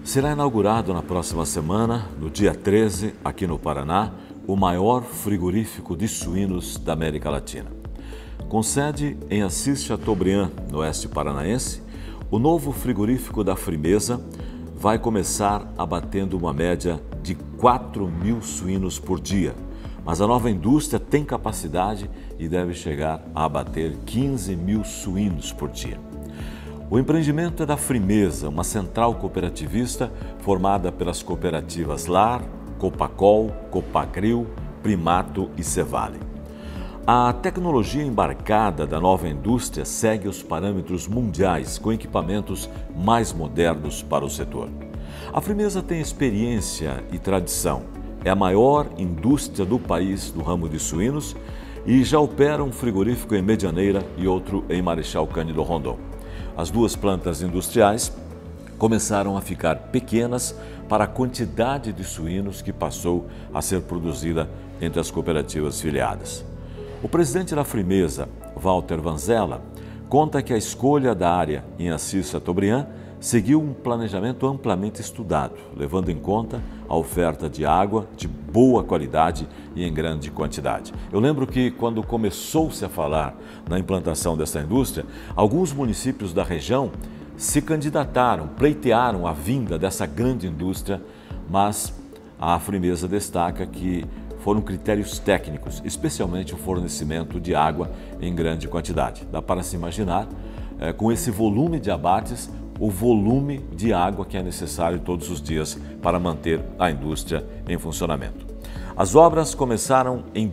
Será inaugurado na próxima semana, no dia 13, aqui no Paraná, o maior frigorífico de suínos da América Latina. Com sede em Assis Chateaubriand, no oeste paranaense, o novo frigorífico da Frimeza vai começar abatendo uma média de 4.000 suínos por dia, mas a nova indústria tem capacidade e deve chegar a abater 15.000 suínos por dia. O empreendimento é da Frimeza, uma central cooperativista formada pelas cooperativas LAR, Copacol, Copacril, Primato e Cevale. A tecnologia embarcada da nova indústria segue os parâmetros mundiais com equipamentos mais modernos para o setor. A Frimeza tem experiência e tradição. É a maior indústria do país no ramo de suínos e já opera um frigorífico em Medianeira e outro em Marechal Cândido Rondon. As duas plantas industriais começaram a ficar pequenas para a quantidade de suínos que passou a ser produzida entre as cooperativas filiadas. O presidente da Frimeza, Walter Vanzella, conta que a escolha da área em Assis Chateaubriand seguiu um planejamento amplamente estudado, levando em conta a oferta de água de boa qualidade e em grande quantidade. Eu lembro que quando começou-se a falar na implantação dessa indústria, alguns municípios da região se candidataram, pleitearam a vinda dessa grande indústria, mas a Frimeza destaca que foram critérios técnicos, especialmente o fornecimento de água em grande quantidade. Dá para se imaginar, com esse volume de abates, o volume de água que é necessário todos os dias para manter a indústria em funcionamento. As obras começaram em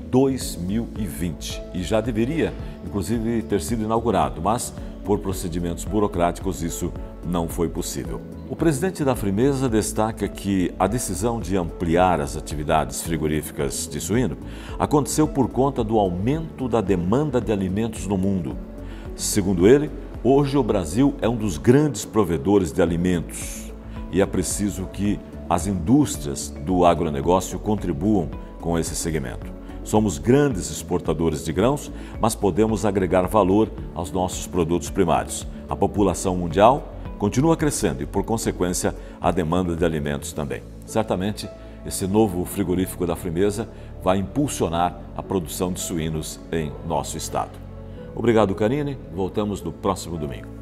2020 e já deveria, inclusive, ter sido inaugurado, mas por procedimentos burocráticos isso não foi possível. O presidente da Frimeza destaca que a decisão de ampliar as atividades frigoríficas de suíno aconteceu por conta do aumento da demanda de alimentos no mundo. Segundo ele, hoje o Brasil é um dos grandes provedores de alimentos e é preciso que as indústrias do agronegócio contribuam com esse segmento. Somos grandes exportadores de grãos, mas podemos agregar valor aos nossos produtos primários. A população mundial continua crescendo e, por consequência, a demanda de alimentos também. Certamente, esse novo frigorífico da Frimeza vai impulsionar a produção de suínos em nosso estado. Obrigado, Karine. Voltamos no próximo domingo.